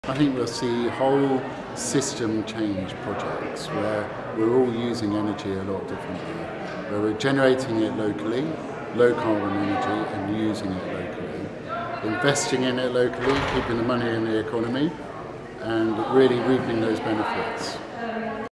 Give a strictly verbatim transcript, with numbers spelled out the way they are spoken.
I think we'll see whole system change projects where we're all using energy a lot differently, where we're generating it locally, low carbon energy, and using it locally, investing in it locally, keeping the money in the economy, and really reaping those benefits.